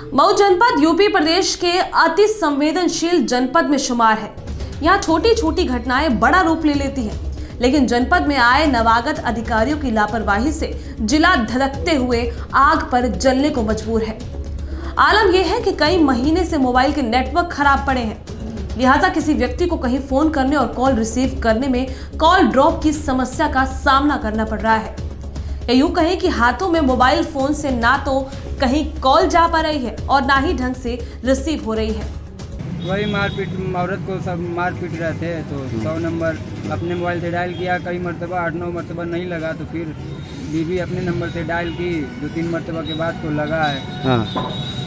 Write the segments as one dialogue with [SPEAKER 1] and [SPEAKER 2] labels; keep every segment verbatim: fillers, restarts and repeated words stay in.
[SPEAKER 1] मऊ जनपद यूपी प्रदेश के अति संवेदनशील जनपद में शुमार है। यहाँ छोटी छोटी घटनाएं बड़ा रूप ले लेती हैं, लेकिन जनपद में आए नवागत अधिकारियों की लापरवाही से जिला धधकते हुए आग पर जलने को मजबूर है। आलम यह है कि कई महीने से मोबाइल के नेटवर्क खराब पड़े हैं, लिहाजा किसी व्यक्ति को कहीं फोन करने और कॉल रिसीव करने में कॉल ड्रॉप की समस्या का सामना करना पड़ रहा है। या यूं कहें कि हाथों में मोबाइल फोन से ना तो कहीं कॉल जा पा रही है और ना ही ढंग से रिसीव हो रही है।
[SPEAKER 2] वही मारपीट, औरत को सब मारपीट रहे थे तो सौ नंबर अपने मोबाइल से डायल किया, कई मरतबा आठ नौ मरतबा नहीं लगा तो फिर बीवी अपने नंबर से डायल की, दो तीन मरतबा के बाद तो लगा है। हाँ।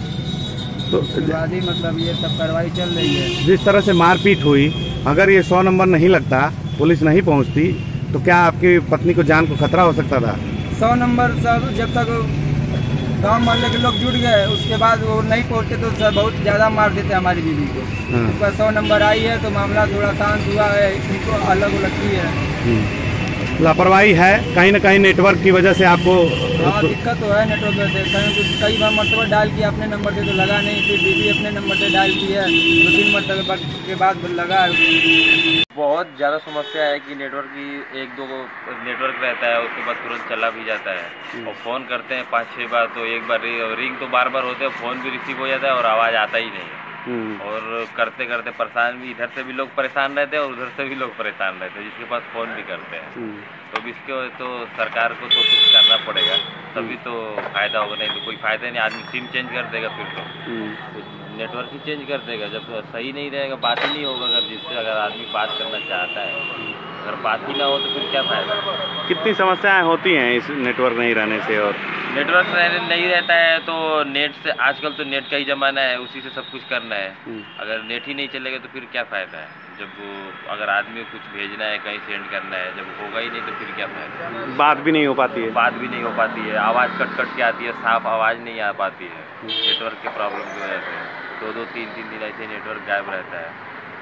[SPEAKER 2] तो उसके बाद ही मतलब ये सब कार्रवाई चल रही है।
[SPEAKER 3] जिस तरह से मारपीट हुई, अगर ये सौ नंबर नहीं लगता, पुलिस नहीं पहुंचती, तो क्या आपकी पत्नी को जान को खतरा हो सकता था?
[SPEAKER 2] सौ नंबर सब जब तक गांव मोहल्ले के लोग जुट गए उसके बाद वो नहीं पहुंचते तो सब बहुत ज़्यादा मार देते हमारी बीवी को। हाँ। सौ नंबर आई है तो मामला थोड़ा शांत हुआ है, इनको अलग लगती है।
[SPEAKER 3] लापरवाही है कहीं ना कहीं नेटवर्क की वजह से आपको।
[SPEAKER 2] हाँ, दिक्कत तो है नेटवर्क से। कहीं कई बार मरतबा डायल किया अपने नंबर से तो लगा नहीं, फिर बीवी अपने नंबर से डायल की है, दो तीन मरतबा के बाद लगा है।
[SPEAKER 4] बहुत ज़्यादा समस्या है कि नेटवर्क की एक दो नेटवर्क रहता है, उसके बाद तुरंत चला भी जाता है और फ़ोन करते हैं पाँच छः बार तो एक बार रिंग तो बार बार होते हैं, फ़ोन भी रिसीव हो जाता है और आवाज़ आता ही नहीं है। और करते करते परेशान भी, इधर से भी लोग परेशान रहते हैं और उधर से भी लोग परेशान रहते हैं जिसके पास फ़ोन भी करते हैं। तो अब इसके तो सरकार को तो कुछ करना पड़ेगा, तभी तो फ़ायदा होगा, नहीं तो कोई फ़ायदा नहीं। आदमी सिम चेंज कर देगा फिर तो, तो नेटवर्क ही चेंज कर देगा। जब सही नहीं रहेगा बात ही नहीं होगा। अगर जिससे अगर आदमी बात करना चाहता है, अगर बात ही ना हो तो फिर क्या फ़ायदा।
[SPEAKER 3] कितनी समस्याएं होती हैं इस नेटवर्क नहीं रहने से? और
[SPEAKER 4] नेटवर्क नहीं रहता है तो नेट से, आजकल तो नेट का ही ज़माना है, उसी से सब कुछ करना है। अगर नेट ही नहीं चलेगा तो फिर क्या फ़ायदा है। जब वो अगर आदमी को कुछ भेजना है, कहीं सेंड करना है, जब होगा ही नहीं तो फिर क्या फ़ायदा।
[SPEAKER 3] बात भी नहीं हो पाती है।
[SPEAKER 4] बात भी नहीं हो पाती है, आवाज़ कट कट के आती है, साफ आवाज़ नहीं आ पाती है नेटवर्क के प्रॉब्लम की वजह से। दो दो तीन तीन दिन ऐसे नेटवर्क गायब रहता है।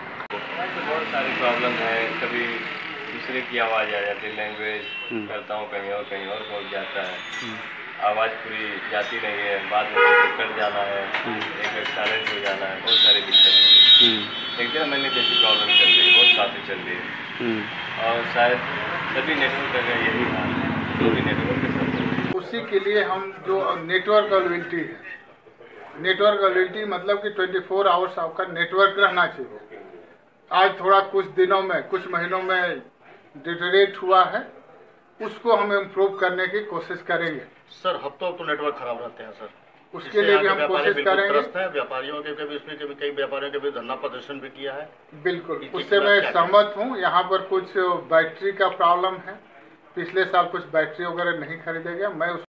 [SPEAKER 4] बहुत सारी प्रॉब्लम है, कभी दूसरे की आवाज़ आ जाती है, लैंग्वेज करता हूँ कहीं और कहीं और पहुँच जाता है, आवाज़ पूरी जाती नहीं है, बाद में कट जाना है, एक साइलेंट हो जाना है, बहुत सारी दिक्कत है। एक डेढ़ महीने जैसी प्रॉब्लम चल रही है, बहुत काफ़ी चल रही है और शायद सभी नेटवर्क का यही हाल है, जो भी नेटवर्क के साथ।
[SPEAKER 5] उसी के लिए हम जो नेटवर्क अवेलेबिलिटी है, नेटवर्क अवेलेबिलिटी मतलब कि चौबीस आवर्स आपका नेटवर्क रहना चाहिए। आज थोड़ा कुछ दिनों में, कुछ महीनों में डिटेरेट हुआ है, उसको हम इम्प्रूव करने की कोशिश करेंगे।
[SPEAKER 6] सर हफ्तों तो नेटवर्क खराब रहते हैं सर,
[SPEAKER 5] उसके लिए भी हम कोशिश करेंगे।
[SPEAKER 6] व्यापारियों के भी इसमें कभी कई व्यापारियों के भी धरना प्रदर्शन भी किया है।
[SPEAKER 5] बिल्कुल, उससे मैं सहमत हूँ। यहाँ पर कुछ बैटरी का प्रॉब्लम है, पिछले साल कुछ बैटरी वगैरह नहीं खरीदा गया। मैं